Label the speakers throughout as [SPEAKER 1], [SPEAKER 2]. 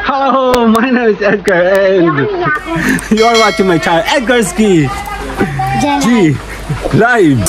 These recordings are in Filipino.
[SPEAKER 1] Hello, my name is Edgar and you are watching my channel, Edgar's G Live.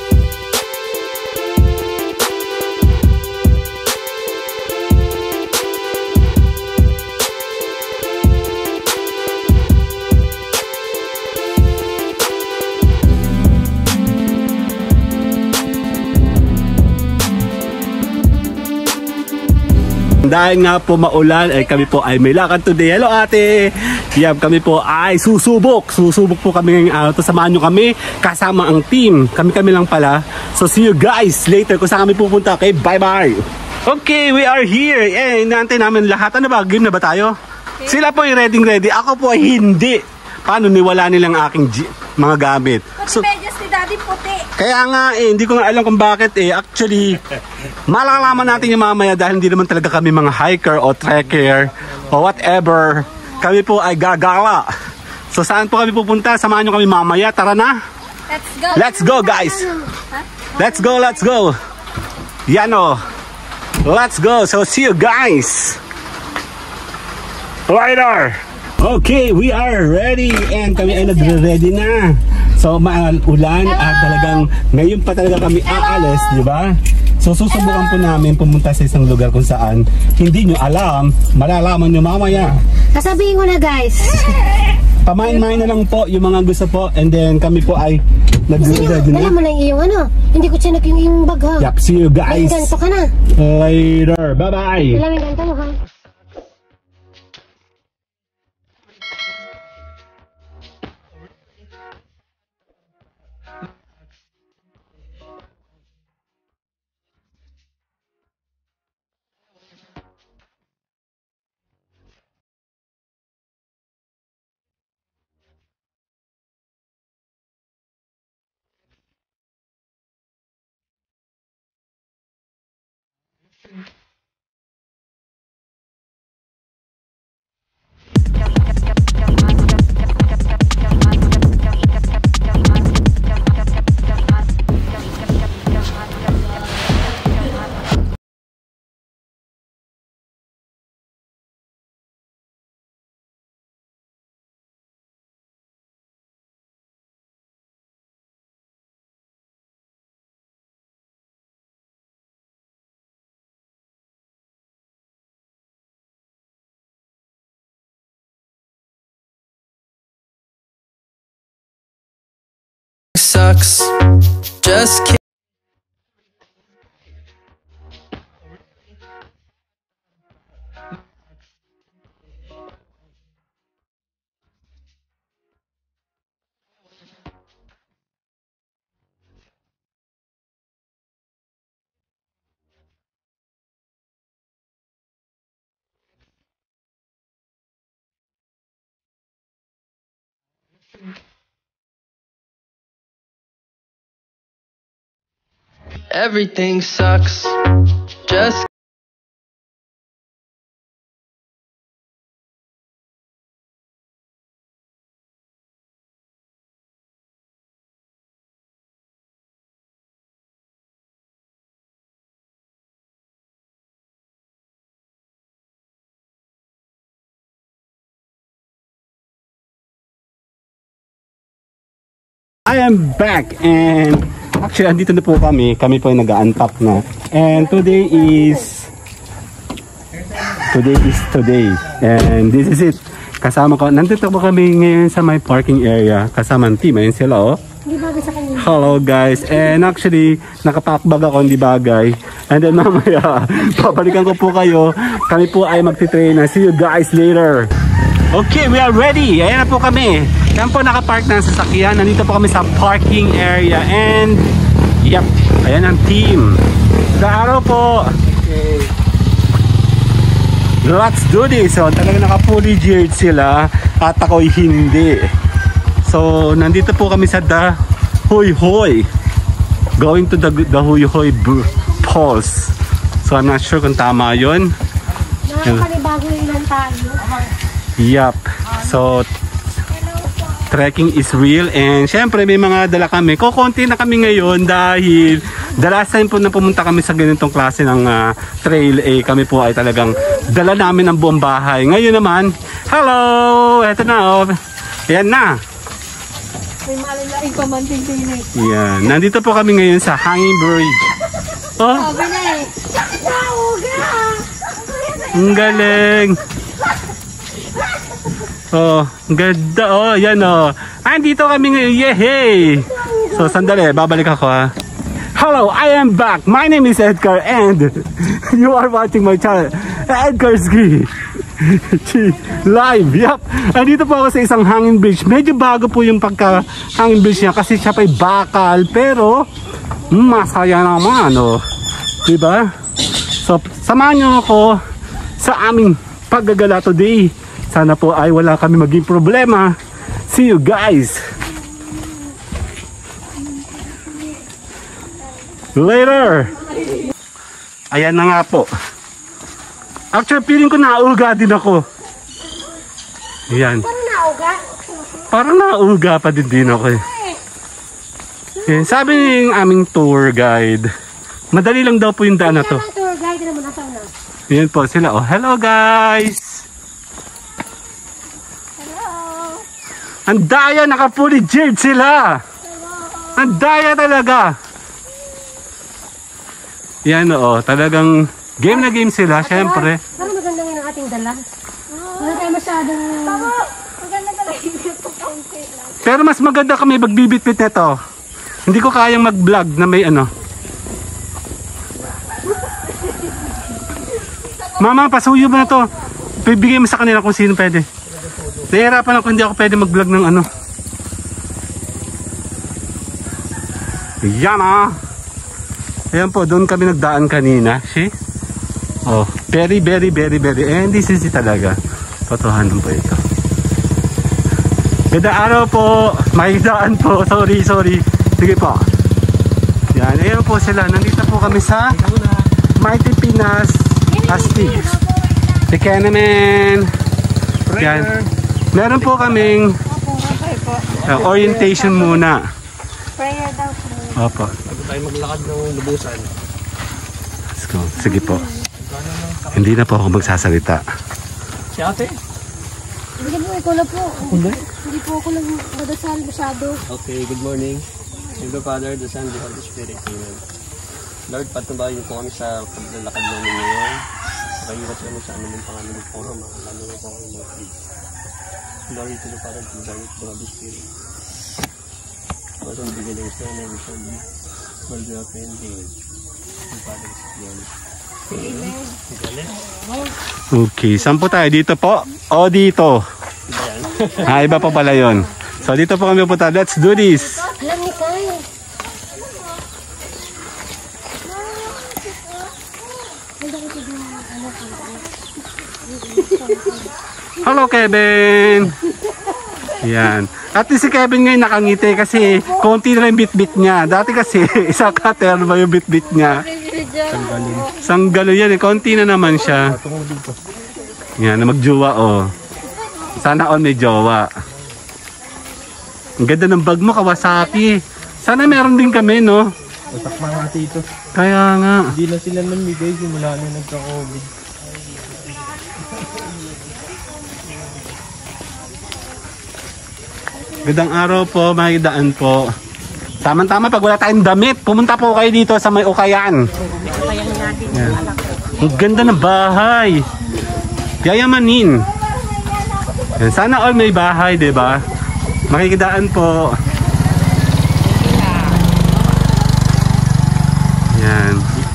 [SPEAKER 1] Dahil nga po maulan ay kami po ay may lakad today. Hello ate! Yap, kami po ay susubok po kami ngayong araw. Samahan nyo kami kasama ang team. Kami lang pala. So see you guys later kung saan kami pupunta. Okay, bye bye! Okay, we are here. Eh, inaantay namin lahat. Ano ba? Game na ba tayo? Okay. Sila po ay ready. Ako po ay hindi. Paano niwala nilang aking mga gamit? So,
[SPEAKER 2] si Daddy puti.
[SPEAKER 1] Kaya nga hindi ko nga alam kung bakit actually malalaman natin yung mamaya dahil hindi naman talaga kami mga hiker o trekker o whatever. Kami po ay gagala. So saan po kami pupunta? Samahan nyo kami mamaya. Tara na. Let's go guys. Let's go. Yan o. Let's go. So see you guys later. Okay, we are ready and kami ay nagre-ready na. So ulan at talagang ngayon pa talaga kami aalis, di ba? So susubukan po namin pumunta sa isang lugar kung saan hindi nyo alam, malalaman nyo mamaya.
[SPEAKER 2] Sasabihin ko na guys.
[SPEAKER 1] Pamain-main na lang po yung mga gusto po and then kami po ay nagre-ready na.
[SPEAKER 2] Alam mo na yung ano, hindi ko chinak yung bag ha.
[SPEAKER 1] Yep, see you guys.
[SPEAKER 2] Ganito ka na.
[SPEAKER 1] Later, bye-bye.
[SPEAKER 2] Ilang ganito mo ha.
[SPEAKER 3] Sucks. Just kidding. Everything sucks. Just
[SPEAKER 1] I am back and actually andito na po kami po ay nag-unpack na and today is today and this is it. Kasama ko, nandito po kami ngayon sa my parking area kasama ang team. Ayun sila oh. Hello guys, and actually nakapack bag ako, hindi bagay, and then mamaya babalikan ko po kayo. Kami po ay magti-train na. See you guys later. Okay, we are ready. Ayan na po kami. Yan po nakapark na sa sasakyan. Nandito po kami sa parking area. And, yep, ayan ang team. Sa araw po. Okay. Let's do this. So, talagang naka-fully geared sila. At ako'y hindi. So, nandito po kami sa Dahoyhoy. Going to the Dahoyhoy Falls. So, I'm not sure kung tama yun.
[SPEAKER 2] Nakakalibago ilan tayo.
[SPEAKER 1] Yup. So trekking is real and syempre may mga dala kami. Kukunti na kami ngayon dahil The last time po na pumunta kami sa ganitong klase ng trail, kami po ay talagang dala namin ang buong bahay. Ngayon naman, hello! Eto na, oh. Ayan na.
[SPEAKER 2] May malalaking pamantin-tinig.
[SPEAKER 1] Yan. Nandito po kami ngayon sa hanging bridge. Oh,
[SPEAKER 2] Sabi na eh. Nauga!
[SPEAKER 1] ang galing. Oh, ang ganda. Oh, yan oh. Andito kami ngayon. Yehey! So, sandali. Babalik ako ha. Hello, I am back. My name is Edgar and you are watching my channel, Edgar's Ski. Live, yep. Andito po ako sa isang hanging bridge. Medyo bago po yung pagka hanging bridge niya kasi siya pa'y bakal. Pero, masaya naman, oh. Diba? So, samahan niyo ako sa aming paggagala today. Sana po ay wala kami maging problema. See you guys later. Ayan na nga po. Actually, feeling ko nauga din ako. Ayan.
[SPEAKER 2] Parang nauga?
[SPEAKER 1] Parang nauga pa din ako eh. Ayan. Sabi ng aming tour guide, madali lang daw po yung daan na to.
[SPEAKER 2] Tour guide naman nasa una.
[SPEAKER 1] Ayan po sila. Oh, hello guys!
[SPEAKER 2] Hello!
[SPEAKER 1] Ang daya, naka-fully geared sila! Ang daya talaga! Yan oo, talagang game na game sila, syempre.
[SPEAKER 2] Parang maganda ngayon ang ating dala. Wala tayo masyadong... Maganda ka lang.
[SPEAKER 1] Pero mas maganda kami magbibitbit nito. Hindi ko kayang mag-vlog na may ano. Mama, pasuyo ba na to? Bibigay mo sa kanila kung sino pwede. Nahihirapan ako, hindi ako pwede mag-vlog ng ano. Yan ah! Ayan po, doon kami nagdaan kanina. See? Oh, very. And this is it talaga. Totohanan po ito. Ganda araw po. Makikidaan po. Sorry. Sige po. Yan, ayan po sila. Nandito po kami sa Mighty Pinas Astig. Sige naman. Yan. Meron po kaming orientation muna.
[SPEAKER 2] Prayer daw po.
[SPEAKER 1] Opo.
[SPEAKER 4] Bago tayo maglakad ng lubusan.
[SPEAKER 1] Let's go. Sige po. Hindi na po ako magsasalita.
[SPEAKER 4] Si ate?
[SPEAKER 2] Hindi po, ikaw na po. Hindi po ako nagdadasal masyado.
[SPEAKER 4] Okay, good morning. In the Father, the Son, the Holy Spirit. Amen. Lord, patubayan niyo po kami sa paglalakad namin ngayon. Pag-iwas kami sa anumang pangalan po ng mga lalo po kami mga kids. Glory to the Father, to the Son, to the Holy Spirit. Also, the beginning of time, and we shall be world without end. The Father is glory.
[SPEAKER 1] Okay, saan po tayo? Dito po? O dito? Iba pa pala yun. So dito po kami pupunta. Let's do this!
[SPEAKER 2] Alam ni Kyle.
[SPEAKER 1] Hello Kevin! Yan. At least si Kevin ngayon nakangiti kasi konti na lang yung bit-bit niya. Dati kasi isang katerba yung bit-bit niya. Sanggalo yan eh. Konti na naman siya. Yan, na magjowa oh. Sana all may jowa. Ang ganda ng bag mo, Kawasaki. Sana meron din kami, no?
[SPEAKER 4] Wasak mga ate ito.
[SPEAKER 1] Kaya nga.
[SPEAKER 4] Hindi na sila namigay simula na nagka-COVID.
[SPEAKER 1] Gandang araw po, makikidaan po. Tama-tama pag wala tayong damit, pumunta po kayo dito sa may Ukayan. Yan. Ang ganda ng bahay. Yayamanin. Yan. Sana all may bahay, diba? Makikidaan po. Yan.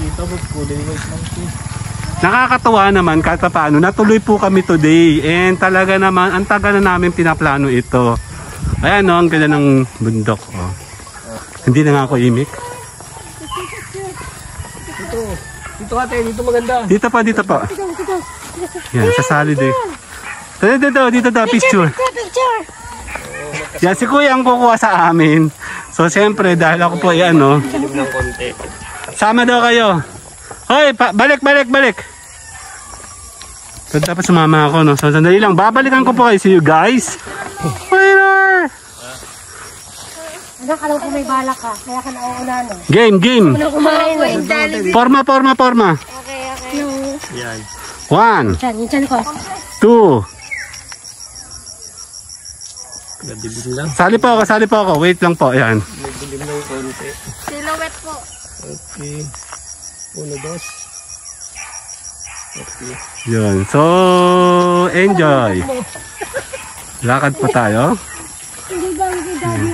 [SPEAKER 1] Nakakatuwa naman kahit paano. Natuloy po kami today. And talaga naman, ang tagal na namin pinaplano ito. Ayan no, ang ganda ng bundok. Oh. Hindi na nga ako imik.
[SPEAKER 4] Dito ate, dito maganda.
[SPEAKER 1] Dito pa. Yan, sa salid eh. Dito, picture.
[SPEAKER 2] Picture!
[SPEAKER 1] Yan, si kuya ang kukuha sa amin. So, siyempre, dahil ako po, yan, no.
[SPEAKER 4] Dilim ng konti.
[SPEAKER 1] Sama daw kayo. Hoy, balik. So, dapat sumama ako, no. So, sandali lang. Babalikan ko po kayo. See you guys. Later!
[SPEAKER 2] Nakakalaw ko may balak ka. Kaya ka nauuna no.
[SPEAKER 1] Game, game.
[SPEAKER 2] Una kumain eh.
[SPEAKER 1] Forma.
[SPEAKER 2] Okay.
[SPEAKER 4] Yan.
[SPEAKER 1] 1,
[SPEAKER 2] Yung chan ko.
[SPEAKER 1] 2.
[SPEAKER 4] Nadilim lang.
[SPEAKER 1] Sali po ako. Wait lang po. Yan.
[SPEAKER 4] Nadilim lang konti.
[SPEAKER 2] Silhouette po.
[SPEAKER 4] Okay. 1, 2. Okay.
[SPEAKER 1] Yun. So, enjoy. Lakad po tayo.
[SPEAKER 2] Hindi dami.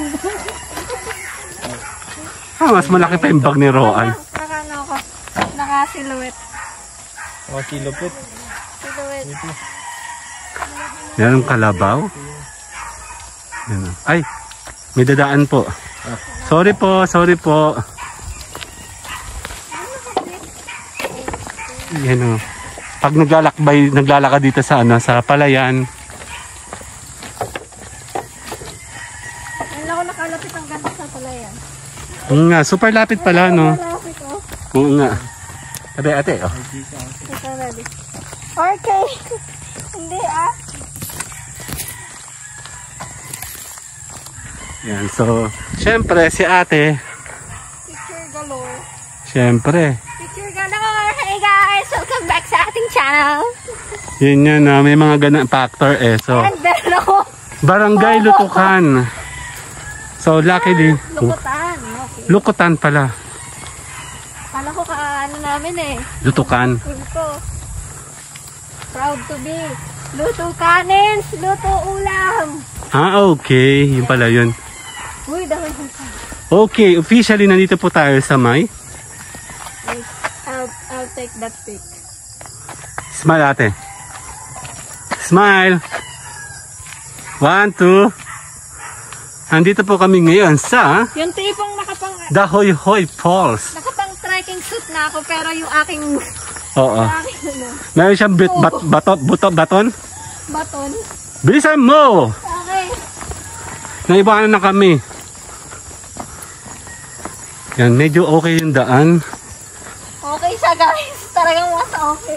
[SPEAKER 1] Mas malaki pa yung bag ni Roan.
[SPEAKER 2] Nakano ko. Naka-silhouette.
[SPEAKER 4] Silupit.
[SPEAKER 2] Silhouette.
[SPEAKER 1] Yan ang kalabaw. Yan. Ay, may dadaan po. Sorry po. Yan o. Pag naglalakad dito sa palayan.
[SPEAKER 2] Alam ko nakalapit ang ganda sa palayan.
[SPEAKER 1] Oo nga, super lapit pala, no?
[SPEAKER 2] Malapit oh.
[SPEAKER 1] Oo nga. Ate, oh.
[SPEAKER 2] Ito ready. Okay. Hindi ah.
[SPEAKER 1] Yan, so, syempre, si ate,
[SPEAKER 2] Picture galore.
[SPEAKER 1] syempre,
[SPEAKER 2] Picture galore. Hey guys, welcome back sa ating channel.
[SPEAKER 1] yun yan, may mga ganang factor eh. So,
[SPEAKER 2] And then ako.
[SPEAKER 1] Barangay Lutukan. So, luckily,
[SPEAKER 2] Lukutan. Okay.
[SPEAKER 1] Lukutan pala.
[SPEAKER 2] Kala ko ano namin eh.
[SPEAKER 1] Lutukan.
[SPEAKER 2] School ko. Proud to be. Luto kanins, luto ulam.
[SPEAKER 1] Okay. Yun pala yun.
[SPEAKER 2] Uy, dahil ko.
[SPEAKER 1] Okay, officially, nandito po tayo sa may
[SPEAKER 2] Wait, I'll take that pic.
[SPEAKER 1] Smile, ate. Smile. 1, 2. Andito po kami ngayon sa
[SPEAKER 2] Yung tipong
[SPEAKER 1] Dahoyhoy Falls.
[SPEAKER 2] nakapang trekking suit na ako pero yung aking
[SPEAKER 1] Oo.
[SPEAKER 2] ano,
[SPEAKER 1] Meron siyang baton.
[SPEAKER 2] baton.
[SPEAKER 1] Bilisan mo!
[SPEAKER 2] Okay.
[SPEAKER 1] Naibahan na kami. Yan, medyo okay yung daan.
[SPEAKER 2] Okay siya guys. Talagang mas okay.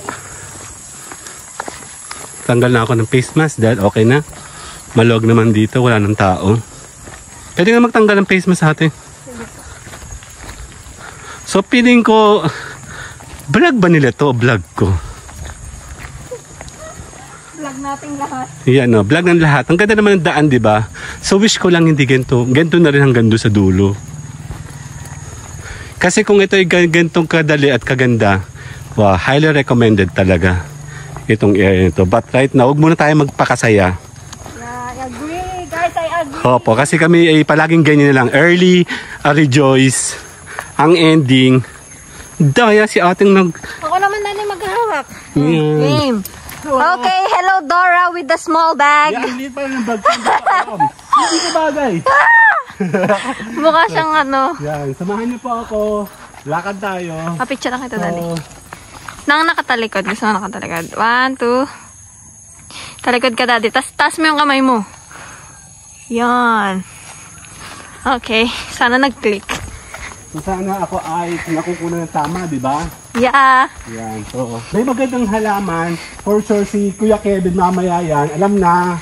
[SPEAKER 1] Tanggal na ako ng face mask dahil okay na. Maluwag naman dito, wala nang tao. Pwede nga magtanggal ng face mask ate. So feeling ko, vlog ba nila to? Vlog ko.
[SPEAKER 2] Vlog nating lahat.
[SPEAKER 1] Yan o, vlog ng lahat. Ang ganda naman ng daan, di ba? So wish ko lang hindi ganito. Ganito na rin hanggang doon sa dulo. Kasi kung ito ay ganitong kadali at kaganda, wow, highly recommended talaga itong area nito. But right now, huwag muna tayo magpakasaya.
[SPEAKER 2] Yeah, I agree. Guys, I agree.
[SPEAKER 1] Opo, kasi kami ay palaging ganyan na lang. Early, rejoice. Ang ending, daya si ating
[SPEAKER 2] Ako naman na maghahawak.
[SPEAKER 1] Yeah.
[SPEAKER 2] Game. Okay, hello Dora with the small bag.
[SPEAKER 1] Yan, liit pa ng bag. Hindi ko bagay.
[SPEAKER 2] Mukha siyang ano.
[SPEAKER 1] Yan, samahan niyo po ako. Lakad tayo.
[SPEAKER 2] Picture lang kita dali. Nang nakatalikod. Gusto mo nakatalikod. 1, 2. Talikod ka daddy. Tas mo yung kamay mo. Yan. Okay. Sana nag-click.
[SPEAKER 1] So, sana ako ay nakukuha ng tama, di ba?
[SPEAKER 2] Yeah.
[SPEAKER 1] Yan, so may magandang halaman. For sure si Kuya Kevin mamaya yan. Alam na.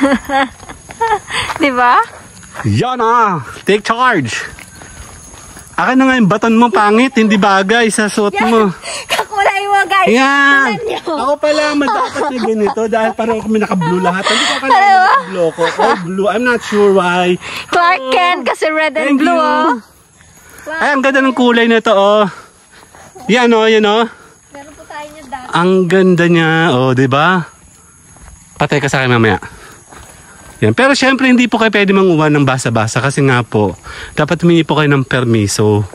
[SPEAKER 2] Di ba?
[SPEAKER 1] Yan ah! Take charge! Akin na nga yung baton mo pangit. Hindi bagay sa suot mo.
[SPEAKER 2] Kakulay mo guys.
[SPEAKER 1] Yan!
[SPEAKER 2] Tingnan niyo.
[SPEAKER 1] Ako pala dapat na ganito dahil parang kami naka-blue lahat. Hindi ko akala naka-blue ko. All blue. I'm not sure why.
[SPEAKER 2] Clark Kent kasi red and
[SPEAKER 1] Thank
[SPEAKER 2] blue
[SPEAKER 1] you.
[SPEAKER 2] oh.
[SPEAKER 1] Ay, ang ganda ng kulay nito oh. Yan oh, yan oh.
[SPEAKER 2] Meron po tayo niya dati.
[SPEAKER 1] Ang ganda niya. Oh, di ba? Patay ka sa akin mamaya. Yan. Pero syempre hindi po kayo pwede manguha ng basa-basa kasi nga po, dapat humingi po kayo ng permiso.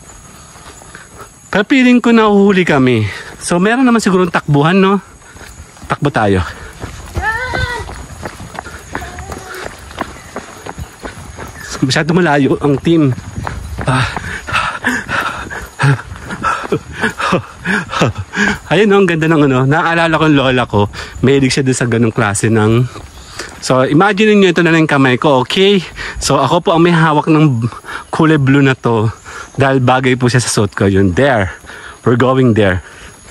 [SPEAKER 1] Pero feeling ko nahuhuli kami. So meron naman siguro takbuhan, no? Takbo tayo. Masyado malayo ang team. Ayun, ang ganda ng ano. Naaalala ko yung lola ko. Mahilig siya doon sa ganong klase ng... So, imagine niyo ito na lang yung kamay ko, okay? So, ako po ang may hawak ng kulay blue na to. Dahil bagay po siya sa suot ko. Yun, there. We're going there.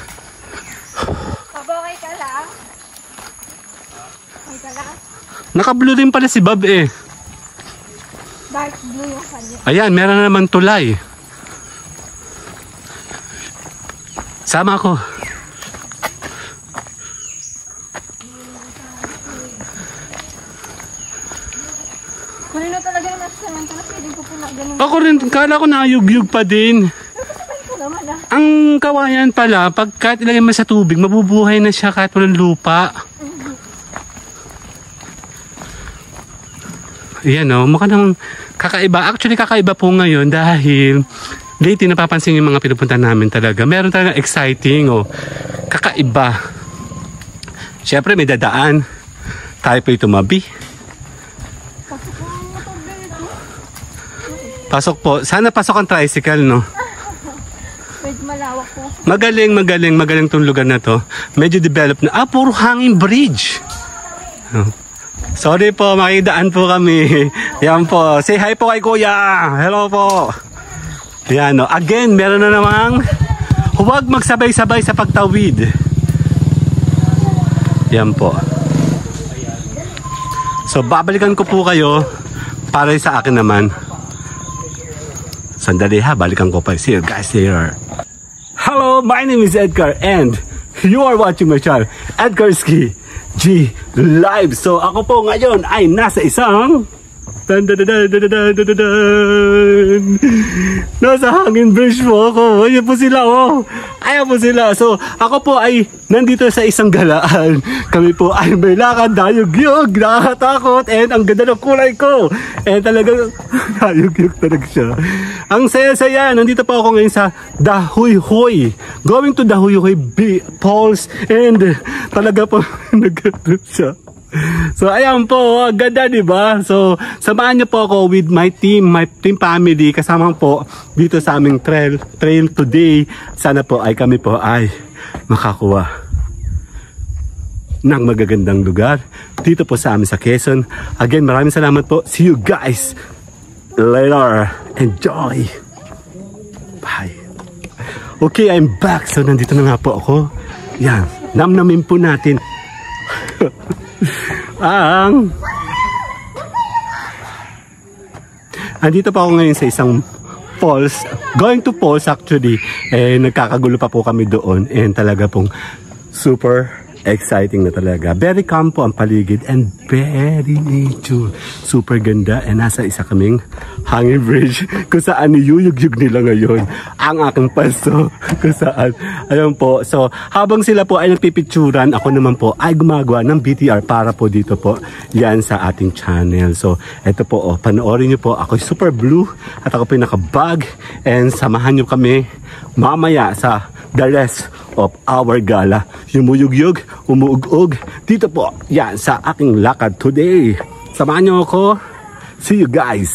[SPEAKER 2] Pabaway ka lang. Okay ka lang.
[SPEAKER 1] Naka-blue din pala si Bob eh.
[SPEAKER 2] Dark blue yung kanya.
[SPEAKER 1] Ayan, meron naman tulay. Sama ako.
[SPEAKER 2] Kunin na talaga yung nasa semento na pwedeng ko po na ganun.
[SPEAKER 1] Ako rin, kala ko nayug-yug pa din. Ang kawayan pala, pag kahit ilagay mo sa tubig, mabubuhay na siya kahit walang lupa. Ayan o, mukha namang kakaiba. Actually, kakaiba po ngayon dahil lately napapansin yung mga pinupunta namin talaga. Meron talaga exciting o kakaiba. Siyempre, may dadaan. Tayo po tumabi. Pasok po. Sana pasok ang tricycle, no?
[SPEAKER 2] Medyo malawak po.
[SPEAKER 1] Magaling tong lugar na to. Medyo developed na. Puro hanging bridge. Sorry po, makidaan po kami. Yan po. Say hi po kay Kuya. Hello po. Yan, no. Again, meron na namang huwag magsabay-sabay sa pagtawid. Yan po. So, babalikan ko po kayo para sa akin naman. Sandali ha, balikan ko pa. See you guys here. Hello, my name is Edgar and you are watching my channel, Edgarski G Live. So ako po ngayon ay nasa isang nasa hangin bridge po ako. Ayan po sila, oh. Ayan po sila. So ako po ay nandito sa isang galaan. Kami po ay may lakad, dayog-yog, nakakatakot, and ang ganda ng kulay ko. And talagang dayog-yog talaga siya. Ang saya-saya, nandito po ako ngayon sa Dahoyhoy. Going to Dahoyhoy Falls, and talaga po nag-trip siya. So ayan po, ganda diba? So samahan niyo po ako with my team family, kasama po dito sa aming trail today. Sana po ay kami po ay makakuha ng magagandang lugar dito po sa amin sa Quezon. Again, maraming salamat po. See you guys later. Enjoy. Bye. Okay, I'm back. So nandito na nga po ako. Yan, namnamin po natin andito pa ako ngayon sa isang falls, going to falls actually, nagkakagulo pa po kami doon, and talaga pong super exciting na talaga. Very calm po ang paligid and very nature. Super ganda, and nasa isa kaming hanging bridge kung saan niyuyug-yug nila ngayon ang aking paso kung saan. Ayun po. So habang sila po ay nagpipicturan, ako naman po ay gumagawa ng BTR para po dito po yan sa ating channel. So eto po, oh, panoorin nyo po. Ako super blue at ako po yung nakabag, and samahan nyo kami mamaya sa the rest of our gala. Yumuyug-yug, umuug-ug dito po yan sa aking lakad today. Samahan nyo ako. See you guys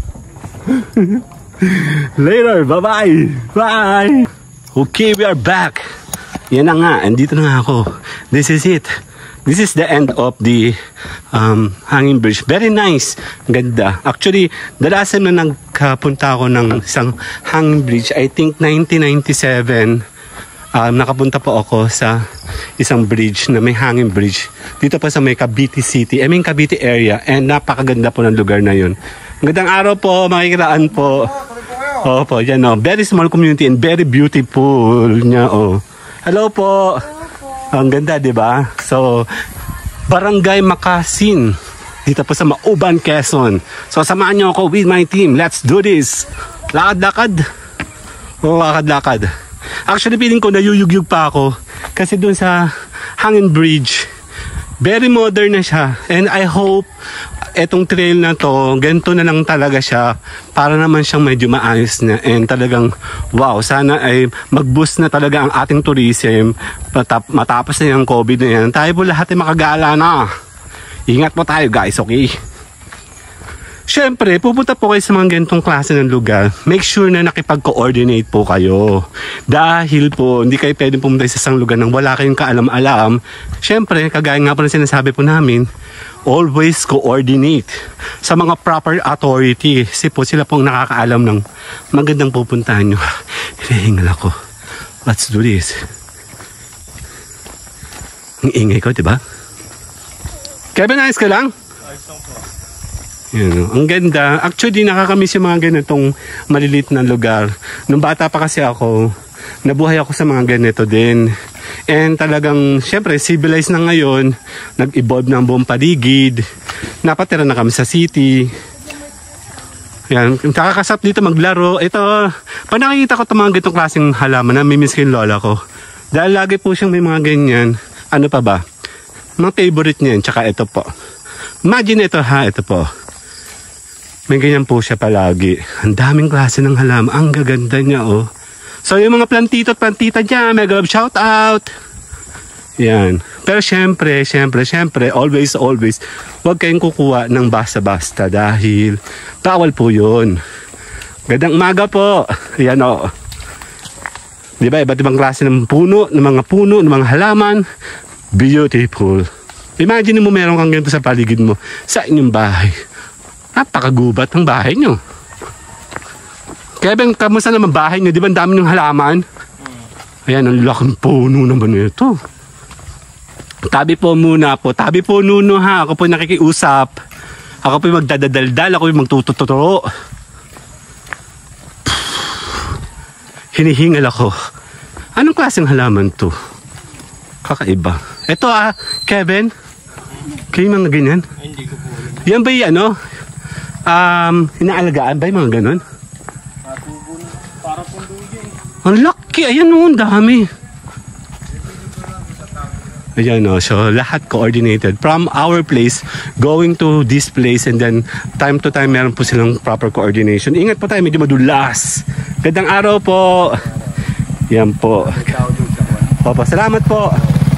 [SPEAKER 1] later. Bye-bye. Bye. Okay, we are back. Yan na nga, andito na nga ako. This is it. This is the end of the hanging bridge. Very nice. Ganda. Actually, the last time na nagpunta ako ng isang hanging bridge, I think 1997, nakapunta po ako sa isang bridge na may hanging bridge. Dito pa sa may Cavite City, Cavite area, and napakaganda po ng lugar na yun. Magandang araw po, makikiraan po. Opo, yan o. Very small community and very beautiful niya o. Hello po. Ang ganda, di ba? So, Barangay Makasin. Dito po sa Mauban Quezon. So, samahan niyo ako with my team. Let's do this. Lakad-lakad. O, lakad-lakad. Actually, feeling ko nayuyug-yug pa ako. Kasi dun sa hanging bridge, very modern na siya. And I hope etong trail na to, ganito na lang talaga siya para naman siyang medyo maayos na, and talagang wow, sana ay mag-boost na talaga ang ating tourism matapos na yung COVID na yan. Tayo po lahat ay makagala na. Ingat po tayo guys, okay? Siyempre, pupunta po kayo sa mga ganitong klase ng lugar. Make sure na nakipag-coordinate po kayo. Dahil po, hindi kayo pwedeng pumunta sa isang lugar nang wala kayong kaalam-alam. Siyempre, kagaya nga po na sinasabi po namin, always coordinate sa mga proper authority. Kasi po sila pong nakakaalam ng magandang pupuntahan nyo. Hinahingal ako. Let's do this. Ang ingay ko, diba? Kevin, ayos ka lang? Yan, ang ganda. Actually, nakakamiss yung mga ganitong maliliit na lugar. Nung bata pa kasi ako, nabuhay ako sa mga ganito din. And talagang, syempre, civilized na ngayon. Nag-evolve na ang buong paligid. Napatira na kami sa city. Yan, kakasap dito maglaro. Ito, pag nakikita ko itong mga ganitong klaseng halaman, namimiss ko yung lola ko. Dahil lagi po siyang may mga ganyan. Ano pa ba? Mga favorite niya yan. Tsaka ito po. Imagine ito ha, ito po. May ganyan po siya palagi. Ang daming klase ng halaman. Ang gaganda niya oh. So yung mga plantito at plantita dyan, mega love shout out. Yan. Pero syempre, always, huwag kayong kukuha ng basta-basta dahil bawal po yun. Gandang umaga po. Yan o. Diba, iba't ibang klase ng puno, ng mga halaman. Beautiful. Imagine mo meron kang ganito sa paligid mo, sa inyong bahay. Napakagubat ng bahay nyo. Kevin, kamusta naman bahay nyo? Di ba ang dami ng halaman? Ayan, ang laking puno naman ito. Tabi po muna po. Tabi po nuno ha. Ako po nakikiusap. Ako po magdadaldal. Ako po magtututuro. Hinihingal ako. Anong klaseng halaman to? Kakaiba. Ito Kevin. Kayo mga ganyan?
[SPEAKER 4] Hindi ko po alam.
[SPEAKER 1] Yan ba yung ano? Inaalagaan ba yung mga ganon?
[SPEAKER 4] Para pong duyo eh.
[SPEAKER 1] Ang laki. Ayan o, ang dami. Ayan o, so lahat coordinated from our place going to this place and then time to time meron po silang proper coordination. Ingat po tayo, medyo madulas. Gandang araw po. Yan po. Opo, salamat po.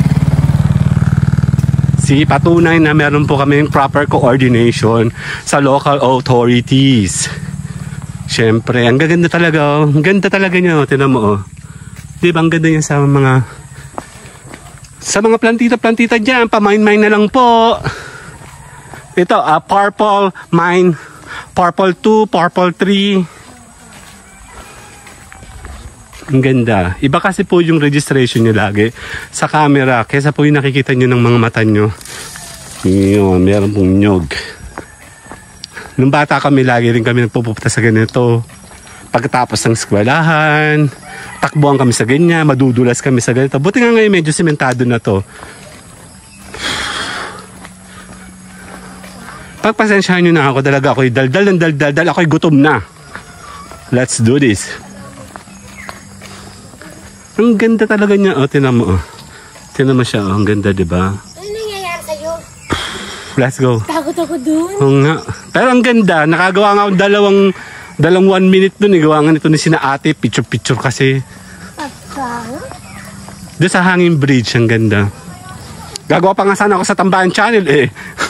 [SPEAKER 1] Si patunay na meron po kaming proper coordination sa local authorities. Siyempre, ang ganda talaga oh. Ang ganda talaga niya oh, tinan mo oh. Diba ang ganda niya sa mga plantita dyan, pamain-main na lang po. Ito, purple mine, purple 2, purple 3. Ang ganda. Iba kasi po yung registration nyo lagi sa camera, kesa po yung nakikita nyo ng mga mata nyo. Yun, meron pong nyog. Nung bata kami, lagi rin kami nagpupunta sa ganito. Pagkatapos ng eskwelahan, takbuhan kami sa ganyan, madudulas kami sa ganito. Buti nga ngayon medyo sementado na to. Pagpasensyahan nyo na ako, talaga ako'y daldal, ako'y gutom na. Let's do this. Ang ganda talaga niya. O, tinan mo. Tinan mo siya. Ang ganda, diba?
[SPEAKER 5] Ano nangyayari sa'yo?
[SPEAKER 1] Let's go.
[SPEAKER 5] Takot ako dun.
[SPEAKER 1] Oo nga. Pero ang ganda. Nakagawa nga akong dalawang 1 minute dun. Gawa nga nito ni sina ate. Picture kasi. Doon sa hanging bridge. Ang ganda. Gagawa pa nga sana ako sa Tambahan Channel eh.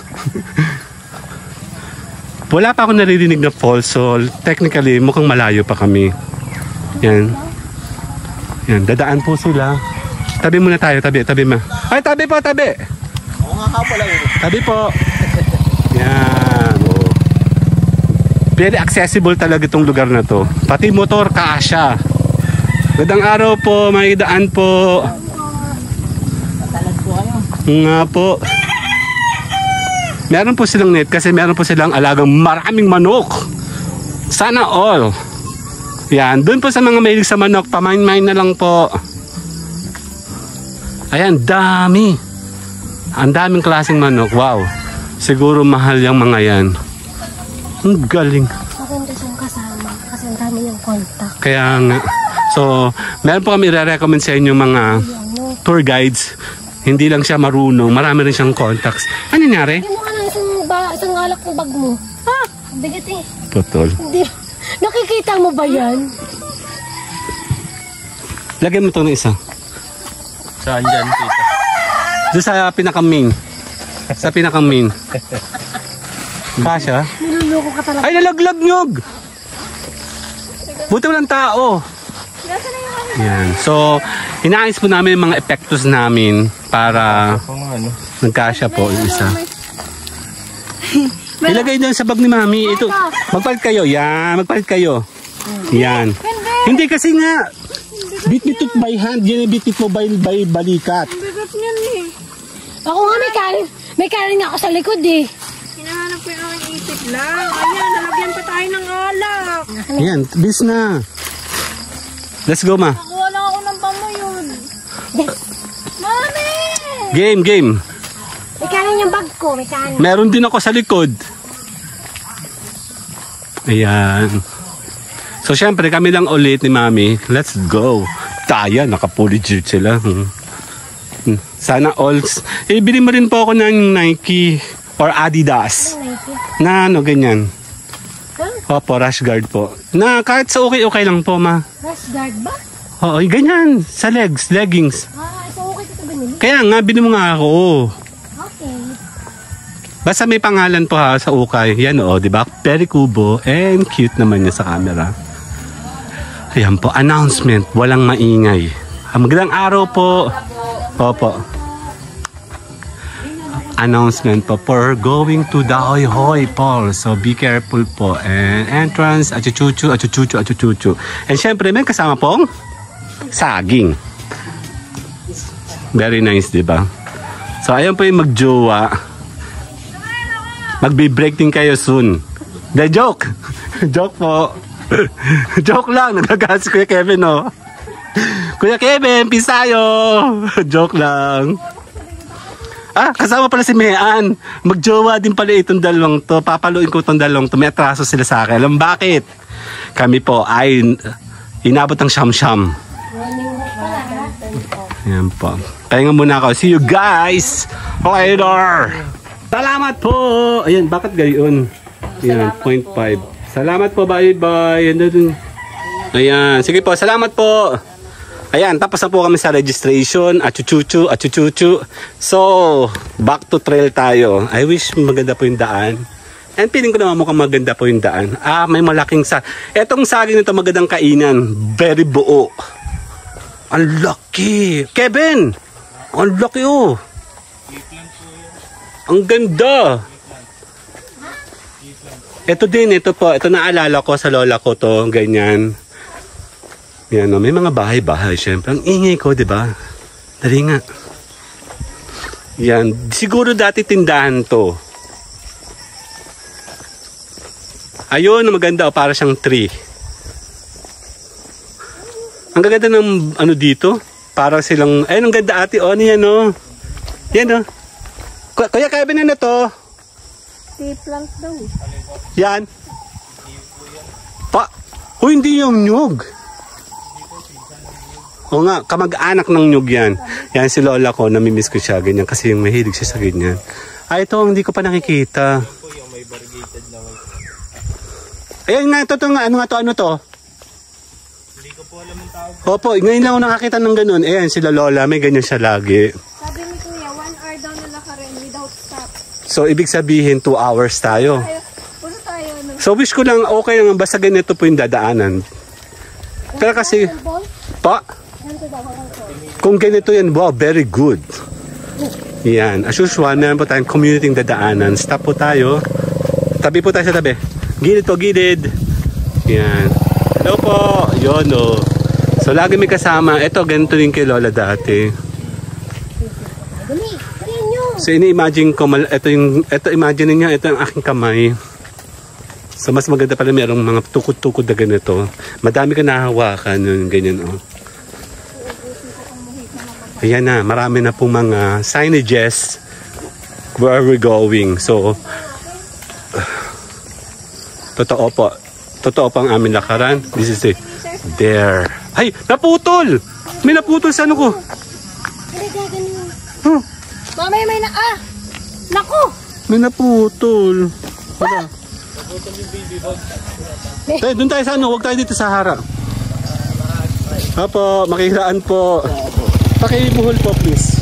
[SPEAKER 1] Wala pa ako naririnig na falls. So technically mukhang malayo pa kami. Yan. Yan. Dadaan po sila. Tabi muna tayo. Tabi ma. Ay, tabi po, tabi.
[SPEAKER 4] Oo nga ka pala yun.
[SPEAKER 1] Tabi po. Yan. Oh. Very accessible talaga itong lugar na to. Pati motor, kasya. Gandang araw po, may daan po.
[SPEAKER 5] Matalag po kayo.
[SPEAKER 1] Nga po. Meron po silang net kasi meron po silang alagang maraming manok. Sana all. Yan, dun po sa mga mahilig sa manok, pamain-main na lang po. Ayan, dami. Ang daming klaseng manok. Wow. Siguro mahal yung mga yan. Ang galing.
[SPEAKER 5] Maganda siyang kasama kasi ang dami yung contact.
[SPEAKER 1] Kaya nga. So, meron po kami re-recommend sa inyo mga tour guides. Hindi lang siya marunong. Marami rin siyang contacts. Ano nangyari?
[SPEAKER 5] Yung mga isang alak ng bag mo. Ha? Bigat eh.
[SPEAKER 1] Putol.
[SPEAKER 5] Hindi. Nakikita mo ba yan?
[SPEAKER 1] Lagyan mo ito ng isa.
[SPEAKER 4] Saan dyan, tita?
[SPEAKER 1] Doon sa pinaka-main. Sa pinaka-main. Kasha?
[SPEAKER 5] Niluloko ka talaga.
[SPEAKER 1] Ay, nalaglag nyog! Buti walang tao. Yan. So, inaayos po namin yung mga epektos namin para nagkasya po yung isa. Ilagay doon sa bag ni Mami. Ito, magpalit kayo. Yan, magpalit kayo. Yan. Hindi kasi nga, bit-bit by hand. Yan yung bit-bit mo by balikat.
[SPEAKER 2] Bigat niyan eh.
[SPEAKER 5] Ako nga may kanin nga ako sa likod eh.
[SPEAKER 2] Hinahanap ko yung aking ipit. lang. Ayan, nalagyan pa tayo ng alak.
[SPEAKER 1] Ayan, bis na. Let's go, ma.
[SPEAKER 2] Nakuha lang ako ng pamayod. Mami!
[SPEAKER 1] Game.
[SPEAKER 5] May kanin yung bag ko, may kanin.
[SPEAKER 1] Meron din ako sa likod. Ayan. So, syempre, kami lang ulit ni Mami. Let's go. Taya, naka-fully jersey sila. Sana all... bili mo rin po ako ng Nike or Adidas. Na ano, ganyan. Opo, rash guard po. Na kahit sa okay lang po, ma.
[SPEAKER 5] Rash guard ba?
[SPEAKER 1] Oo, ganyan. Sa leggings.
[SPEAKER 5] So okay ka binili?
[SPEAKER 1] Kaya nga, bili mo nga ako.
[SPEAKER 5] Okay.
[SPEAKER 1] Basta may pangalan po ha sa ukay. Yan o, di ba? Very kubo and cute naman niya sa camera. Ayan po, announcement. Walang maingay. Magandang araw po. Opo. Announcement po for going to Dahoyhoy Falls. So be careful po. And entrance, achuchuchu. And syempre, may kasama pong saging. Very nice, di ba? So ayan po yung magjowa. Magbe-break din kayo soon. The joke. Joke po. Joke lang. Nagagas si Kuya Kevin, no? Kuya Kevin, peace tayo. Joke lang. Kasama pala si Mean. Magjowa din pala itong dalawang to. Papaluin ko itong dalawang to. May atraso sila sa akin. Alam bakit? Kami po ay inabot ng siyam-siyam. Ayan po. Pahinga muna ako. See you guys later. Salamat po. Ayan, bakit gayon? Ayan, 0.5. Salamat po, bye-bye. Ayan, sige po, salamat po. Ayan, tapos na po kami sa registration. Achuchuchu. So, back to trail tayo. I wish maganda po yung daan. And feeling ko naman mukhang maganda po yung daan. May malaking etong saging nito magandang kainan. Very buo. Ang laki. Kevin! Ang laki oh. Ang ganda. Ito din, ito po. Ito naalala ko sa lola ko to. Ganyan. Yan, may mga bahay-bahay. Siyempre, ang ingay ko, di ba? Dali nga. Yan. Siguro dati tindahan to. Ayun, maganda. Para siyang tree. Ang ganda ng ano dito. Para silang... Ayun, ang ganda ate. Ano yan, oh. Yan, oh. Kuya Kevin, ano to?
[SPEAKER 5] Plant daw.
[SPEAKER 1] Yan. Hindi yung nyug. O nga, kamag-anak ng nyug yan. Yan si lola ko, namimiss ko siya ganyan kasi yung mahilig siya sa ganyan. Ito, hindi ko pa nakikita. Ayan nga, ito nga, ano to? Hindi ko po alam ang tawag. Opo, ngayon lang ako nakakita ng ganun. Ayan, sila lola, may ganyan siya lagi.
[SPEAKER 2] Sabi ni Kuya, 1 hour daw na lakarin without stop.
[SPEAKER 1] So, ibig sabihin, 2 hours tayo.
[SPEAKER 2] Puno tayo, no?
[SPEAKER 1] So, wish ko lang, okay lang, basta ganito po yung dadaanan. Pero kasi, kung ganito yan, wow, very good. Yan, as usual, meron po tayong community dadaanan. Stop po tayo. Tabi po tayo sa tabi. Gilid po, gilid. Yan. Hello po. Yun, oh. So, lagi may kasama. Ito, ganito din kay lola dati. So, ini-imagine ko, ito imagine niyo, ito ang aking kamay. So, mas maganda pala mayroong mga tukod-tukod na ganito. Madami ka nahawakan, yun, ganyan, oh. Ayan na, marami na pong mga signages where we're going. So, totoo po ang aming lakaran. This is it. There. Ay, naputol! May naputol sa ano ko.
[SPEAKER 5] Mamay, may naku!
[SPEAKER 1] May naputol. Wala. Doon tayo sa ano, huwag tayo dito sa harap. Apo, makihiraan po. Pakibuhol po, please.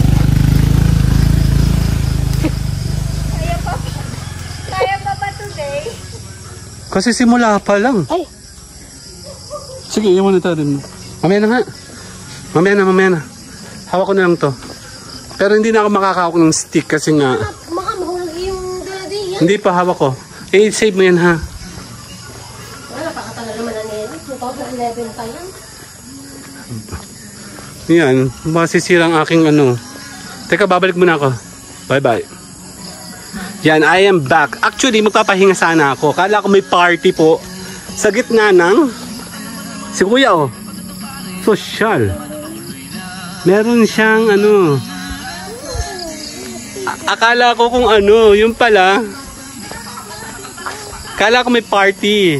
[SPEAKER 2] Kaya pa ba today?
[SPEAKER 1] Kasi simula pa lang.
[SPEAKER 5] Ay.
[SPEAKER 1] Sige, iwan na tayo din. Mamaya na nga. Mamaya na. Hawak ko na lang to. Pero hindi na ako makakahawak ng stick kasi nga.
[SPEAKER 5] Baka mahulog yung dala.
[SPEAKER 1] Hindi pa hawak ko. Save mo yan ha.
[SPEAKER 5] Wala, pakatagal naman na nila. 2011 pa yan.
[SPEAKER 1] Yan, masisira ang aking ano. Teka, babalik muna ako. Bye-bye. Yan, I am back. Actually, magpapahinga sana ako. Kala ko may party po sa gitna ng si Kuya, oh. Social. Meron siyang ano. Akala ko kung ano, yung pala. Kala ko may party.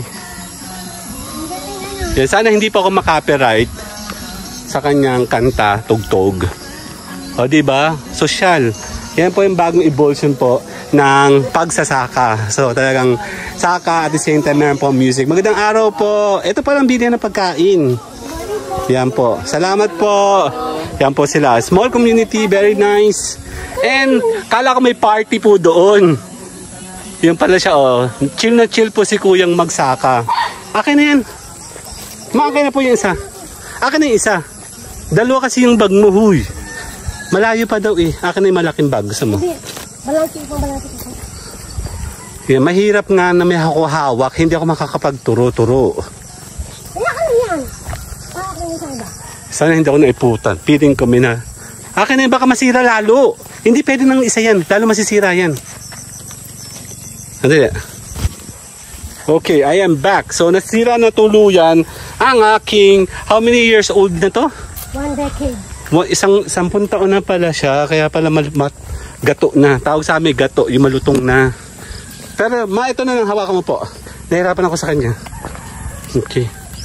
[SPEAKER 1] Yan, sana hindi pa ako makopyright sa kanyang kanta, tugtog. O, diba? Social. Yan po yung bagong evolution po ng pagsasaka. So talagang saka at the same time meron po music. Magandang araw po. Ito pa lang bilhin ng pagkain. Yan po. Salamat po. Yan po sila. Small community, very nice. And kala ko may party po doon. Yan pala siya, oh. Chill na chill po si Kuyang magsaka. Akin na yan. Akin na po yung isa. Akin na yung isa. Dalawa kasi yung bag mo, huy. Malayo pa daw eh. Akin na yung malaking bag. Gusto mo?
[SPEAKER 5] Balansi ko, balansi ko.
[SPEAKER 1] Yeah, mahirap nga na may ako hawak. Hindi ako makakapagturo-turo.
[SPEAKER 5] Kaya ka na yan. Para ka na isang ba?
[SPEAKER 1] Sana hindi ako naiputan. Piling ko na. Akin na yun, baka masira lalo. Hindi pwede nang isa yan. Lalo masisira yan. Andali. Okay, I am back. So nasira na tuluyan ang aking, how many years old na to?
[SPEAKER 5] 1 decade.
[SPEAKER 1] Isang 10 taon na pala siya. Kaya pala gato na. Tawag sa amin gato, yung malutong na. Pero ito na lang, hawakan mo po. Nahirapan ako sa kanya. Okay.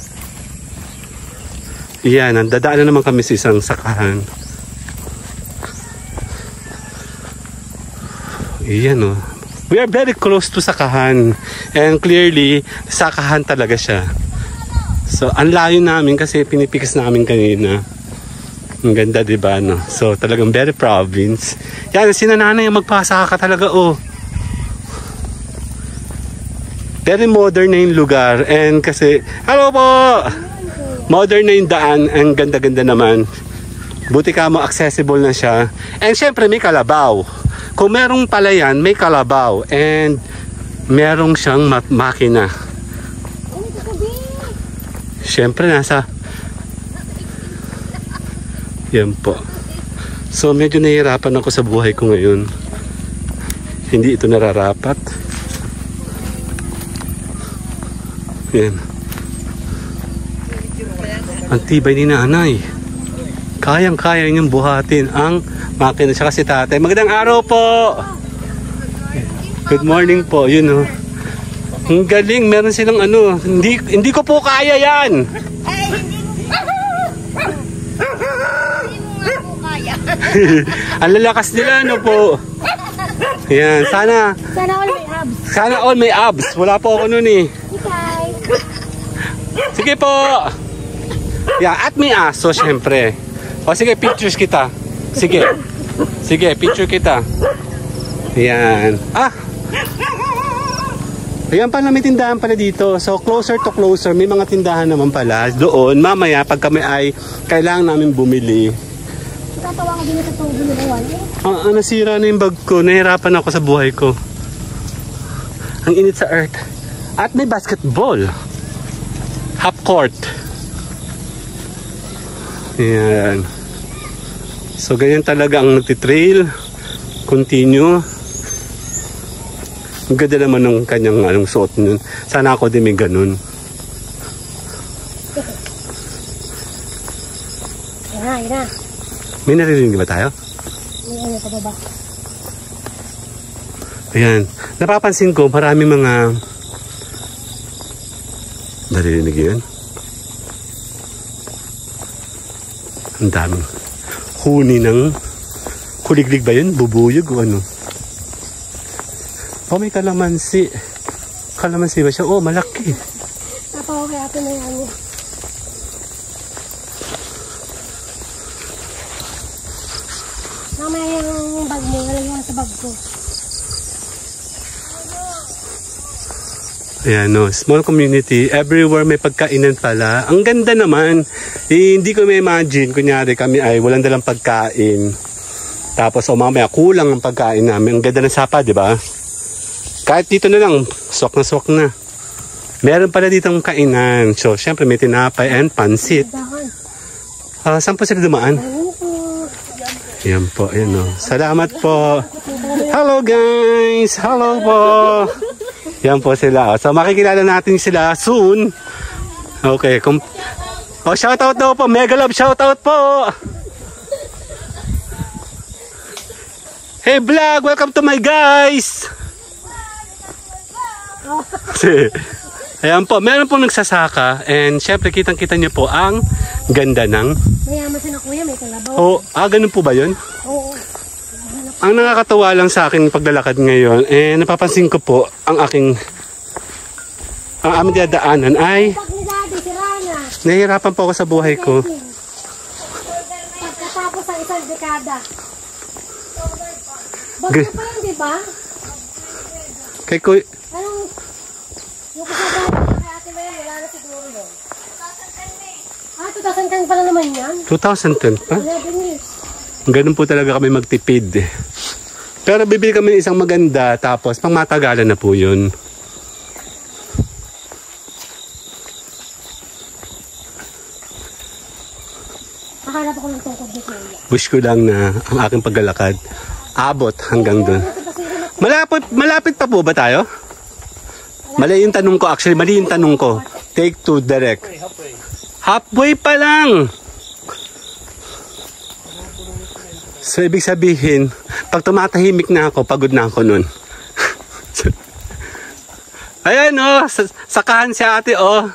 [SPEAKER 1] Yan, dadaan na naman kami sa isang sakahan. Yan, oh. We are very close to sakahan. And clearly, sakahan talaga siya. So, ang layo namin kasi pinipikis namin kanina. Ang ganda, diba, no? So, talagang very province. Yan, sinananay ang magpasaka talaga, oh. Very modern na yung lugar. And kasi, hello po! Modern na yung daan. Ang ganda-ganda naman. Buti ka mo, accessible na siya. And syempre, may kalabaw. Kung merong palayan, may kalabaw. And merong siyang makina. Syempre, nasa... Yan po. So, medyo nahihirapan ako sa buhay ko ngayon. Hindi ito nararapat. Yan. Ang tibay ni nanay. Kayang-kaya niyang buhatin ang makina siya kasi tatay. Magandang araw po! Good morning po. Yun, oh. Ang galing. Meron silang ano. Hindi ko po kaya yan! Ang lalakas nila, ano po. Yan, sana
[SPEAKER 5] all may abs.
[SPEAKER 1] Sana all may abs. Wala po ako nun eh. Sige po. Yeah, at may aso syempre. O sige, pictures kita. Sige. Sige, picture kita. Yan. Ayan pala, may tindahan pala dito. So closer to closer, may mga tindahan naman pala doon. Mamaya pag kami ay kailangan namin bumili.
[SPEAKER 5] Tatawa ka din sa tubig ng wala.
[SPEAKER 1] Nasira na yung bag ko. Nahirapan ako sa buhay ko. Ang init sa earth. At may basketball. Half court. Ayan. So ganyan talaga ang nagtitrail. Continue. Ang ganda naman ng kanyang suot nun. Sana ako din may ganun.
[SPEAKER 5] Yan na.
[SPEAKER 1] May naririnig ba tayo?
[SPEAKER 5] May pa ba?
[SPEAKER 1] Ayan. Napapansin ko marami mga naririnig yun. Ang daming huni ng kuliglig ba yun? Bubuyog o ano? Oh, may kalamansi. Kalamansi ba siya? Oh, malaki.
[SPEAKER 5] Napawa kaya ito na yan. Mamaya yung bag mo, nalagyan sa bag ko.
[SPEAKER 1] Ayan, no, small community, everywhere may pagkainan pala. Ang ganda naman. Hindi ko may imagine, kunyari kami ay walang dalang pagkain. Tapos mamaya kulang ang pagkain namin. Ang ganda ng sapa, di ba? Kahit dito na lang, swak na. Meron pala ditong kainan. So, syempre may tinapay and pansit. Saan po sila dumaan? Yan po, yan o. Salamat po. Hello guys! Hello po! Yan po sila. So makikilala natin sila soon. Okay. Oh, shoutout daw po. Mega love shoutout po. Hey vlog! Welcome to my guys! Ayan po. Meron po nagsasaka. And syempre kitang-kita niyo po ang ganda ng...
[SPEAKER 5] Mayaman siya na kuya, may kalabaw.
[SPEAKER 1] Oh, ganun po ba yun?
[SPEAKER 5] Oo.
[SPEAKER 1] Ang nakakatawa lang sa aking paglalakad ngayon, napapansin ko po ang aming dadaanan ay nahihirapan po ako sa buhay ko.
[SPEAKER 5] Pagkatapos ang isang dekada. Bagyo pa yun, di ba?
[SPEAKER 1] Kay Kuy...
[SPEAKER 5] Anong... Yung kasama kay Ate Mel, wala na siguro yun. 2010 pala naman yan.
[SPEAKER 1] 2010 pa?
[SPEAKER 5] 11 years.
[SPEAKER 1] Ganun po talaga kami magtipid. Pero bibili kami ng isang maganda, tapos pang matagalan na po yun.
[SPEAKER 5] Nakalap ako ng tungkod ni kuya.
[SPEAKER 1] Wish ko lang na ang aking paglalakad abot hanggang dun. Malapit pa po ba tayo? Mali yung tanong ko. Actually, mali yung tanong ko. Take 2 direct. Halfway pa lang. So, ibig sabihin, pag tumatahimik na ako, pagod na ako nun. Ayan, oh. Sakahan si ate, oh.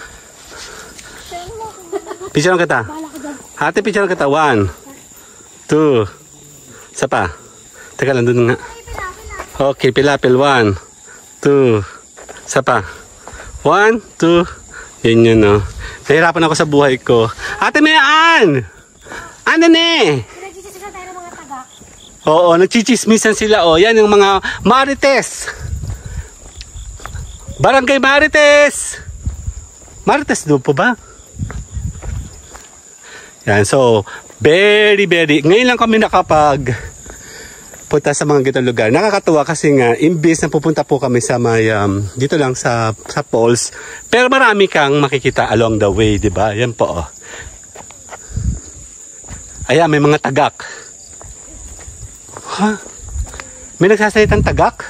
[SPEAKER 1] Picture lang kita. Ate, picture lang kita. 1, 2. Isa pa. Teka lang, dun nga. Okay, pilapil. 1, 2. Isa pa. 1, 2. Yun yun, oh. Nahirapan ako sa buhay ko. Ate Mayan! Ano ne?
[SPEAKER 5] Nagchichismisan tayo ng mga taga.
[SPEAKER 1] Oo, nagchichismisan sila. Oh, yan yung mga Marites. Barangay Marites. Marites doon po ba? Yan, so, very. Ngayon lang kami punta sa mga gitong lugar. Nakakatuwa kasi nga, imbis na pupunta po kami sa may, dito lang sa falls. Pero marami kang makikita along the way, di ba? Yan po, oh. Ayan, may mga tagak. Ha? May nagsasalitang tagak?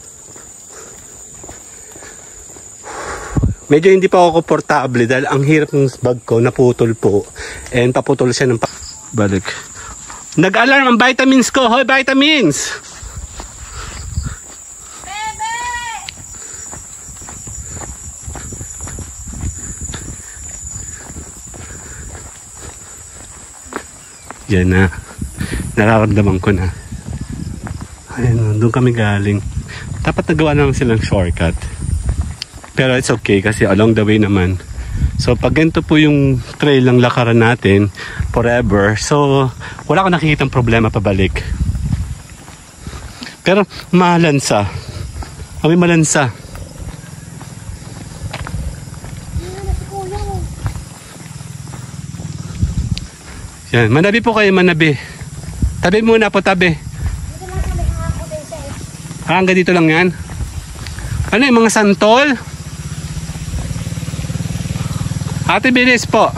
[SPEAKER 1] Medyo hindi pa ako komportable dahil ang hirap ng bag ko, naputol po. And paputol siya ng balik. Nag-alarm ang vitamins ko. Hoy, vitamins!
[SPEAKER 2] Bebe!
[SPEAKER 1] Yan na. Nararamdaman ko na. Ayun, doon kami galing. Dapat nagawa naman silang shortcut. Pero it's okay kasi along the way naman. So pag ganito po yung trail ng lakaran natin forever, so wala akong nakikitang problema pabalik. Pero malansa. Kami malansa. Yan, manabi po kayo, manabi. Tabi muna po, tabi. Hanggang dito lang yan. Ano yung mga santol? Ate, bilis po.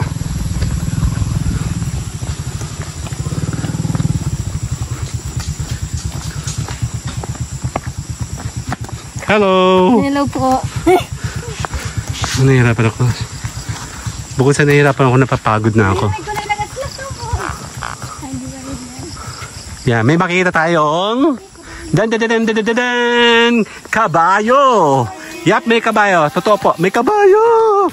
[SPEAKER 1] Hello.
[SPEAKER 5] Hello po.
[SPEAKER 1] Nahihirapan ako. Bukod sa nahihirapan ako, napapagod na ako. Yeah, may makikita tayong kabayo. Yap, may kabayo. Totoo po, may kabayo.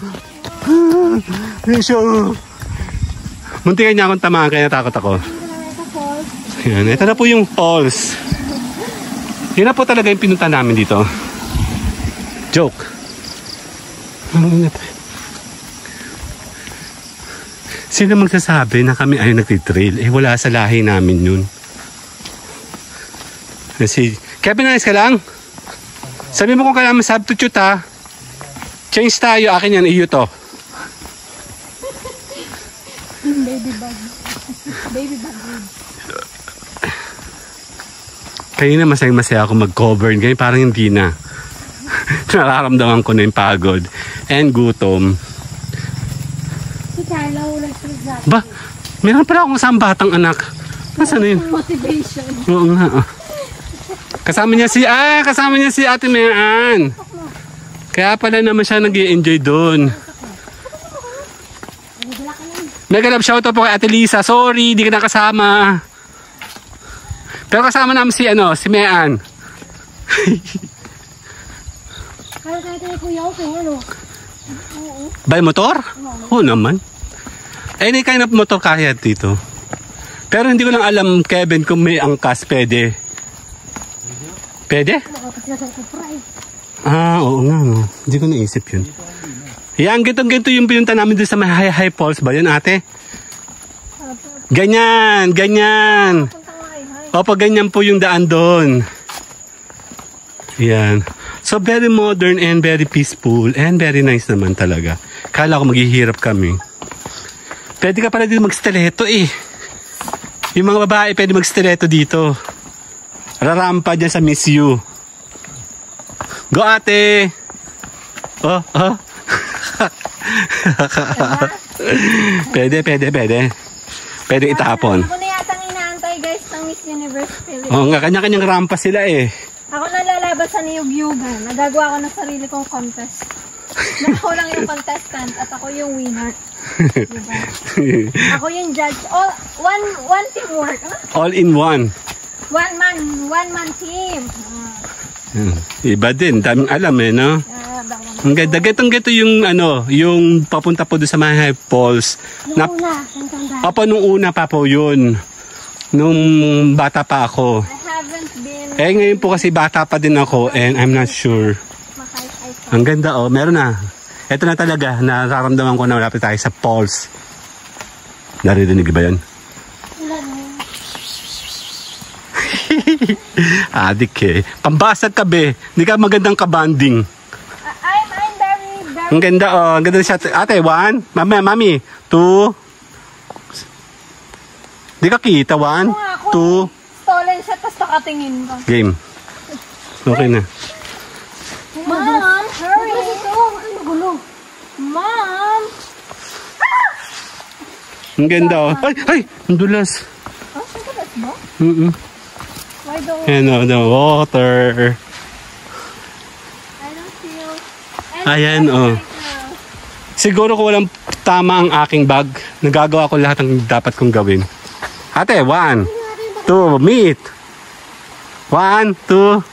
[SPEAKER 1] Muntikan niya akong tamaan kaya natakot ako. Yan, ito na po yung falls. Yun na po talaga yung pinunta namin dito. Joke. Sino magsasabi na kami ay nagtitrail? Eh wala sa lahi namin yun. Si Kevin, ayos ka lang? Sabi mo kung kailangan substitute ha. Change tayo, akin yan, iyo to.
[SPEAKER 5] Baby bag.
[SPEAKER 1] Kanina masaya ako mag-cover. Ngayon parang hindi na. Nararamdaman ko na yung pagod. And gutom.
[SPEAKER 5] Si Carlo, nagsulat.
[SPEAKER 1] Ba, meron pala akong isang batang anak. Nasaan na yun?
[SPEAKER 5] Motivation.
[SPEAKER 1] Oo nga. Kasama niya si Ate Mayan. Kaya pala naman siya nag-i-enjoy doon. Mega love shoutout po kay Ate Lisa. Sorry, di ka nakasama. Pero kasama namin si Mayan.
[SPEAKER 5] Kaya tayo kuya okay, ano?
[SPEAKER 1] By motor? Oo naman. Any kind of motor kaya dito. Pero hindi ko lang alam, Kevin, kung may angkas, pwede. Pwede? Oo nga. No. Hindi ko naisip yun. Yan, ganito yung pinunta namin doon sa may high falls ba yun, ate? Ganyan. Opo, ganyan po yung daan doon. Yan. So, very modern and very peaceful and very nice naman talaga. Kala ko maghihirap kami. Pwede ka pala dito mag-stiletto eh. Yung mga babae pwede mag-stiletto dito. Rarampa dyan sa Miss You. Go ate! Oh. Pwede. Pwede itapon.
[SPEAKER 2] Ako na yatang inaantay guys ng Miss Universe Philippines.
[SPEAKER 1] Oo nga, kanya-kanyang rampa sila eh.
[SPEAKER 2] Ako nalalaban sa niyog-yugan. Nagagawa ko ng sarili kong contest. Na ako lang yung contestant at ako yung winner. Diba? Ako yung judge. One teamwork.
[SPEAKER 1] All in one.
[SPEAKER 2] One man team.
[SPEAKER 1] Iba din, daming alam eh, no? Ang ganda, getong-geto yung yung papunta po doon sa mga high falls. Nung una pa po yun. Nung bata pa ako.
[SPEAKER 2] I haven't been...
[SPEAKER 1] Ngayon po kasi bata pa din ako and I'm not sure. Ang ganda meron na. Ito na talaga, nararamdaman ko na malapit tayo sa falls. Naririnig ba yan? Adik eh. Pambasag ka be. Hindi ka magandang kabanding.
[SPEAKER 2] I'm very...
[SPEAKER 1] Ang ganda Ang ganda siya. Ate, 1. Mami. 2. Di ka kita. 1, 2.
[SPEAKER 2] Stolen siya, tapos nakatingin ka.
[SPEAKER 1] Game. Okay na.
[SPEAKER 2] Mom, hurry! Ano gulo? Mom!
[SPEAKER 1] Ang ganda Ay! Ang dulas.
[SPEAKER 2] Oh, ang dulas mo? Why don't...
[SPEAKER 1] The water.
[SPEAKER 2] I don't feel...
[SPEAKER 1] Ayan right now. Siguro kung walang tama ang aking bag, nagagawa ko lahat ng dapat kong gawin. Ate, 1, 2, meet. 1, 2.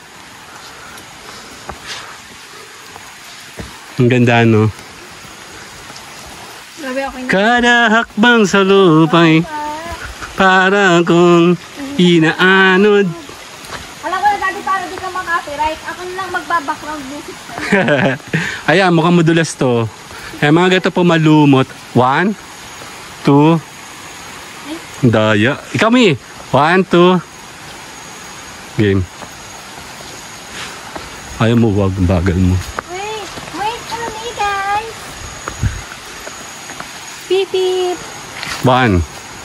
[SPEAKER 1] Ang ganda, no?
[SPEAKER 2] Grabe, okay na.
[SPEAKER 1] Kada hakbang sa lupay, para kong inaanod.
[SPEAKER 2] Alam ko na dati para di ka makapiright. Ako na lang magbabackground music.
[SPEAKER 1] Ayan, mukhang madulas to. Kaya mga gato po malumot. 1, 2. Daya. Ikaw, Mi. 1, 2. Game. Ayaw mo, wag. Bagal mo.
[SPEAKER 2] Wait for me, guys. Beep, beep.
[SPEAKER 1] 1,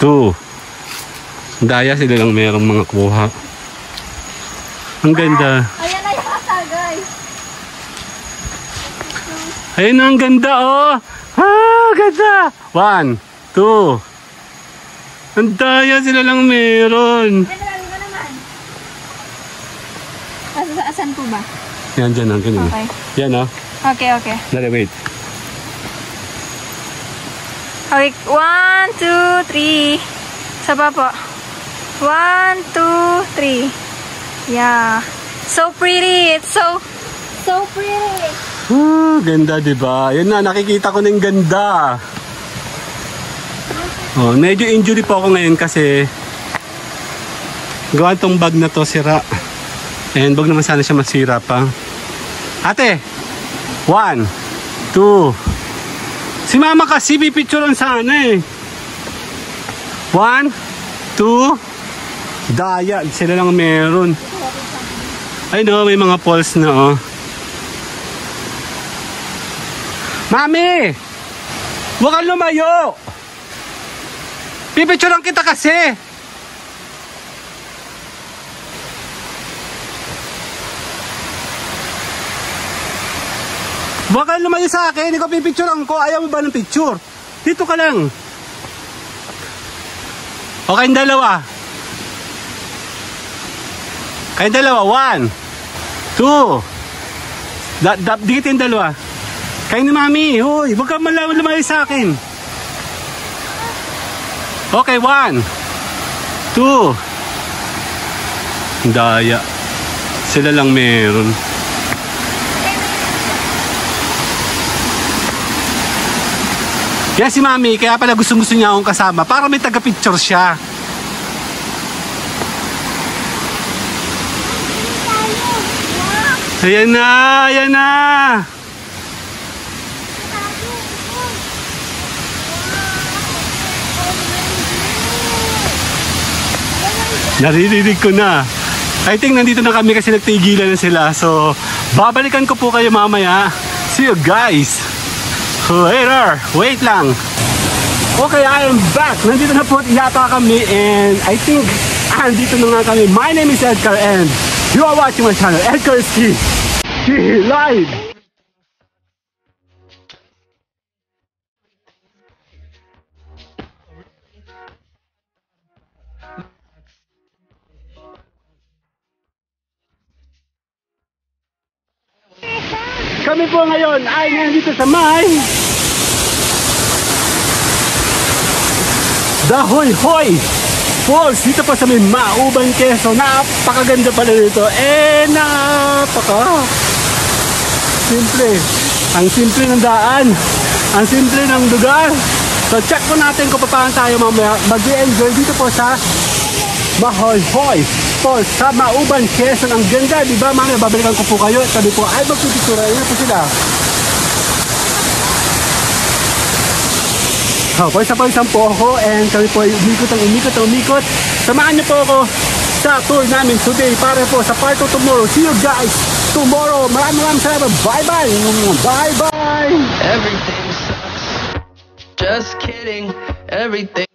[SPEAKER 1] 2. Daya sila lang merong mga kuha. Ang ganda.
[SPEAKER 2] Ayan na yung kasal, guys.
[SPEAKER 1] Ayun na, ang ganda, ganda. 1, 2. Ang daya sila lang meron.
[SPEAKER 2] General ko naman. Asan po ba?
[SPEAKER 1] Yan, dyan, ang ganyan.
[SPEAKER 2] Okay.
[SPEAKER 1] Yan,
[SPEAKER 2] Okay.
[SPEAKER 1] Dali, wait.
[SPEAKER 2] Okay, 1, 2, 3. Saba po. 1, 2, 3. Yeah. So pretty. It's so pretty.
[SPEAKER 1] Ganda, diba? Yan na, nakikita ko ng ganda. Medyo injury po ako ngayon kasi gawa tong bag na to sira. And wag naman sana siya masira pa. Ate, 1, 2. Si mama kasi pipicturean sana eh. 1, 2. Daya, sila lang meron. Ay no, may mga falls na Mami! Huwag kang lumayo! Pipicturean kita kasi! Huwag kang lumayo sa akin, ikaw pipicturean ko. Ayaw mo ba ng picture? Dito ka lang. Okay, dalawa. Kayo dalawa. 1, 2. Dikit yung dalawa. Kayo ni Mami. Hoy, huwag ka lumayo sa akin. Okay, 1, 2. Daya. Sila lang meron. Yan si Mami, kaya pala gusto niya akong kasama para may taga-picture siya. Ayan na, ayan na. Naririnig ko na. I think nandito na kami kasi nagtigilan na sila. So, babalikan ko po kayo mamaya. See you guys later. Wait lang. Okay, I am back. Nandito na po yata kami and I think andito na nga kami. My name is Edgar and you are watching my channel, Edgar Ski Live. Kami po ngayon ay nandito sa may Dahoyhoy Falls dito pa sa may Mauban Quezon. Napakaganda pala dito. Simple. Ang simple ng daan. Ang simple ng lugar. So check po natin kung paano tayo mamaya mag-enjoy dito po sa Dahoyhoy Falls sa Mauban Quezon. Ang ganda, di ba? Mamaya babalikan ko po kayo. Sabi po ay magpipicture. Ayun po sila. Pawis-pawisan po ako and kami po ay umikot. Samahan niyo po ako sa tour namin today para po sa part 2 tomorrow. See you guys tomorrow. Maraming salamat. Bye-bye. Bye-bye.
[SPEAKER 3] Everything sucks. Just kidding. Everything.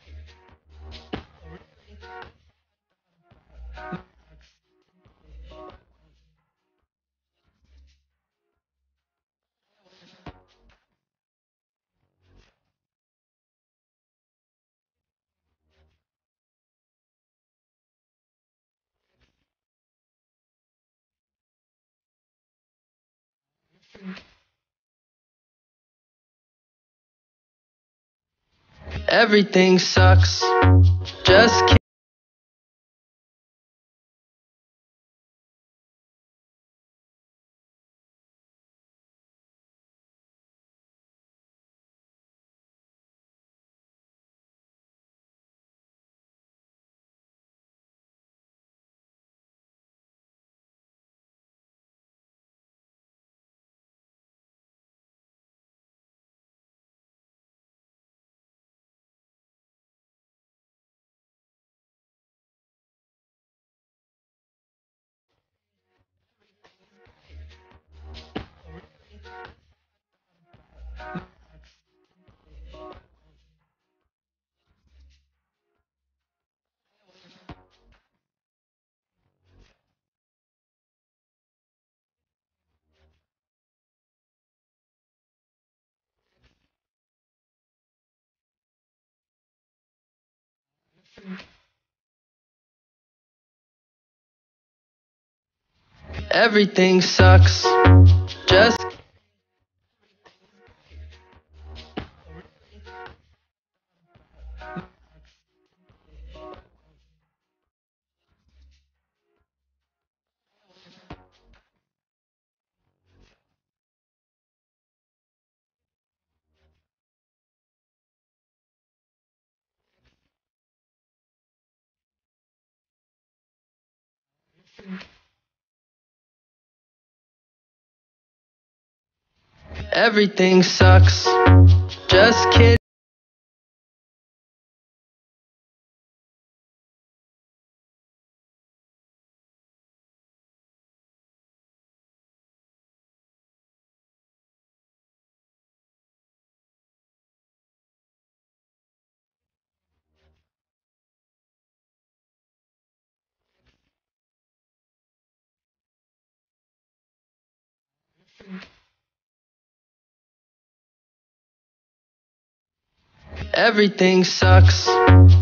[SPEAKER 3] Everything sucks. Just kidding. Everything sucks. Just everything sucks. Just kidding. Everything sucks.